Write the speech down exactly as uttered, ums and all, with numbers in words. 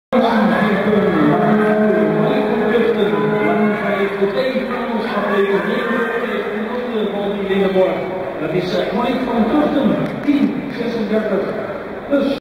Dat is Mike van Tuchten, tien zesendertig. Dus